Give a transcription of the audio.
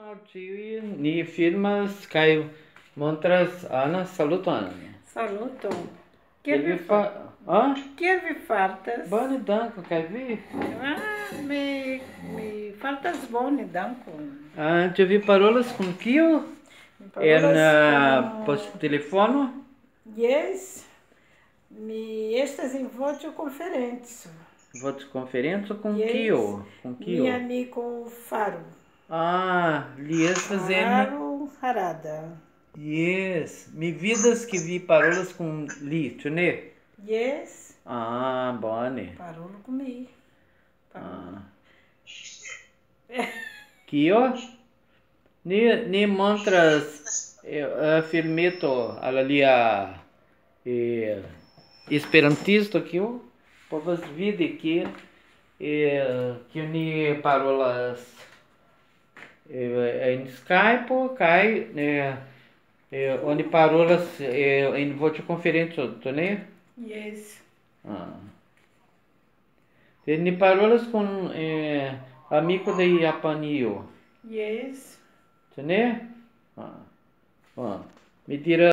Ciui ni filmas kaj montras Ana, saluto Ana. Saluto. Kiel vi Kiel vi fartas? Bone, dankon, kaj vi? Mi fartas bone, dankon. Ĉu vi parolas kun kiu? Mi En parolas poŝtelefono? Yes. Mi estas en voĉokonferenco. Voĉkonferenco kun Yes. kiu? Kun kiu? Mia amiko Faro. Li estas en... Faro Harada. Yes, mi vidas que vi parolas kun li, ĉu ne? Yes. Bone. Parolo com mi. Kio? Ni montras filmeto al alia esperantisto kiu povas vidi kiu ni parolas en Skype kaj oni parolas en voĉokonferenco, ĉu ne? Yes. Ni parolas kun amiko de Japanio. Yes. Ĉu ne? Mi diras